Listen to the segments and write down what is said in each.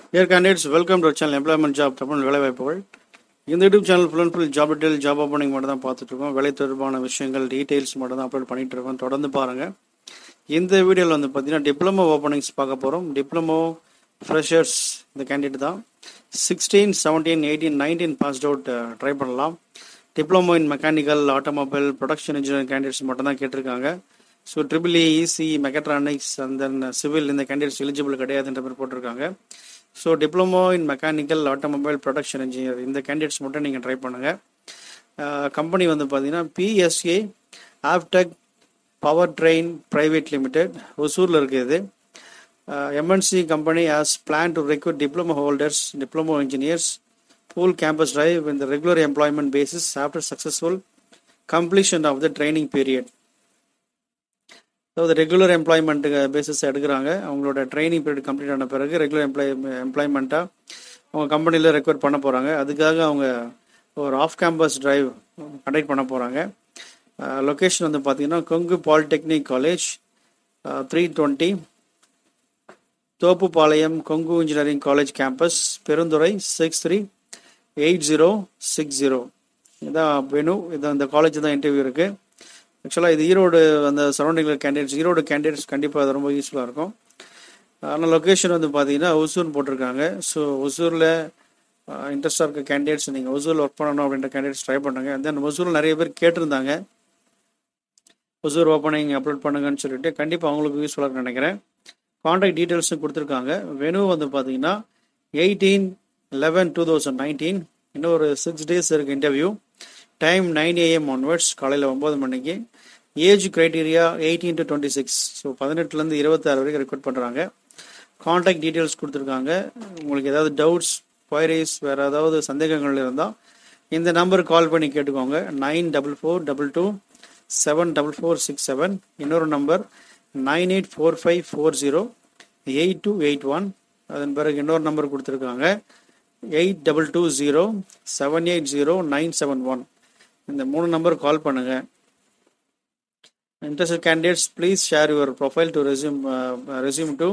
Dear candidates, welcome to our channel Employment Job Tamil வேலைவாய்ப்புகள். இந்த YouTube channel full and full job detail job opening மட்டும் தான் பார்த்துட்டு இருக்கோம். வேலை தொடர்பான விஷயங்கள் டீடைல்ஸ் மட்டும் தான் அப்லோட் பண்ணிட்டு இருக்கோம். தொடர்ந்து பாருங்க. இந்த வீடியோவில் வந்து பார்த்தீங்கன்னா டிப்ளமோ ஓப்பனிங்ஸ் பார்க்க போகிறோம். டிப்ளமோ ஃப்ரெஷர்ஸ் இந்த கேண்டிடேட் தான் 16, 17, 18, 19 பாஸ்ட் அவுட் ட்ரை பண்ணலாம். Diploma in mechanical, automobile, production engineering candidates மட்டும் தான் கேட்டிருக்காங்க. So triple EC, mechatronics and then civil இந்த கேண்டிடேட்ஸ் எலிஜிபிள் கிடையாதுன்ற மாதிரி போட்டிருக்காங்க. So diploma in mechanical, automobile, production engineer இந்த கேண்டிடேட்ஸ் மட்டும் நீங்கள் ட்ரை பண்ணுங்கள். கம்பெனி வந்து பார்த்தீங்கன்னா PSA Aptech power train private limited, ஒசூரில் இருக்குது. MNC company has plan to recruit diploma holders, diploma engineers, full campus drive in the regular employment basis after successful completion of the training period. So the regular employment basis எடுக்கிறாங்க. அவங்களோட training period complete ஆன பிறகு regular எம்ப்ளாய்மெண்ட்டாக அவங்க கம்பெனியில் require பண்ண போகிறாங்க. அதுக்காக அவங்க ஒரு ஆஃப் கேம்பஸ் டிரைவ் கண்டக்ட் பண்ண போகிறாங்க. லொக்கேஷன் வந்து பார்த்தீங்கன்னா Kongu polytechnic college 320 Thoppupalayam, Kongu engineering college campus, Perundurai 638060. இதான் வெனு, இதான் இந்த காலேஜ் தான் இன்டர்வியூ இருக்குது. ஆக்சுவலாக இது ஈரோடு அந்த சரௌண்டிங்கில் கேண்டிடேட்ஸ், ஈரோடு கேண்டிடேட்ஸ் கண்டிப்பாக அது ரொம்ப யூஸ்ஃபுல்லாக இருக்கும். ஆனால் லொக்கேஷன் வந்து பார்த்தீங்கன்னா ஒசூர்னு போட்டிருக்காங்க. ஸோ ஒசூரில் இன்ட்ரெஸ்டாக இருக்க கேண்டிடேட்ஸ் நீங்கள் ஒசூரில் ஒர்க் பண்ணணும் அப்படின்ற கேண்டிடேட்ஸ் ட்ரை பண்ணுங்க. தென் ஒசூரில் நிறைய பேர் கேட்டிருந்தாங்க ஒசூர் ஓப்பனிங் அப்லோட் பண்ணுங்கன்னு சொல்லிட்டு, கண்டிப்பாக அவங்களுக்கு யூஸ்ஃபுல்லாக இருக்குன்னு நினைக்கிறேன். கான்டாக்ட் டீட்டெயில்ஸும் கொடுத்துருக்காங்க. வெனு வந்து பார்த்தீங்கன்னா 18/11/2019. இன்னும் ஒரு 6 days இருக்குது இன்டர்வியூ. டைம் 9 AM onwards, காலையில் 9 மணிக்கு. Age criteria 18 to 26. ஸோ 18லேருந்து 26 வரைக்கும் ரெக்ரூட் பண்ணுறாங்க. கான்டாக்ட் டீட்டெயில்ஸ் கொடுத்துருக்காங்க. உங்களுக்கு ஏதாவது டவுட்ஸ், குவைரிஸ், வேறு ஏதாவது சந்தேகங்கள் இருந்தால் இந்த நம்பருக்கு கால் பண்ணி கேட்டுக்கோங்க. 9442274467. இன்னொரு நம்பர் 9845408281. அதன் பிறகு இன்னொரு நம்பர் கொடுத்துருக்காங்க 8220780971. இந்த 3 நம்பர் கால் பண்ணுங்க. Interested candidates, please share your profile to resume to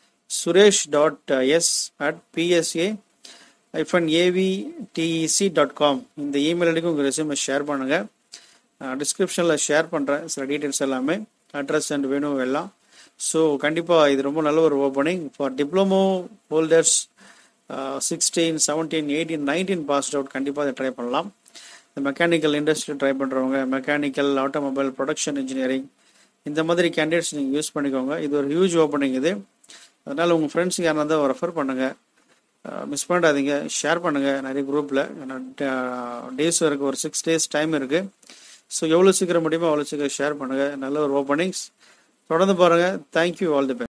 suresh.s@psa-avtec.com. இந்த இமெயில் ஐடிக்கு உங்கள் ரெஸ்யூமை ஷேர் பண்ணுங்க. டிஸ்கிரிப்ஷனில் ஷேர் பண்ணுறேன் சில டீட்டெயில்ஸ் எல்லாமே, அட்ரஸ் அண்ட் வேணு எல்லாம். ஸோ கண்டிப்பாக இது ரொம்ப நல்ல ஒரு opening for diploma holders 16, 17, 18, 19 passed out. கண்டிப்பாக அதை ட்ரை பண்ணலாம். இந்த மெக்கானிக்கல் இண்டஸ்ட்ரி ட்ரை பண்ணுறவங்க, மெக்கானிக்கல், ஆட்டோமொபைல், ப்ரொடக்ஷன் இன்ஜினியரிங் இந்த மாதிரி கேண்டிடேட்ஸ் நீங்கள் யூஸ் பண்ணிக்கோங்க. இது ஒரு ஹியூஜ் ஓப்பனிங் இது. அதனால் உங்கள் ஃப்ரெண்ட்ஸுக்கு யாராக இருந்தால் ரெஃபர் பண்ணுங்கள். மிஸ் பண்ணிடாதீங்க, ஷேர் பண்ணுங்கள் நிறைய குரூப்பில். டேஸ் இருக்குது, ஒரு 6 days டைம் இருக்குது. ஸோ எவ்வளோ சீக்கிரம் முடியுமோ அவ்வளோ சீக்கிரம் ஷேர் பண்ணுங்கள். நல்ல ஒரு ஓப்பனிங்ஸ் தொடர்ந்து பாருங்கள். Thank you, all the best.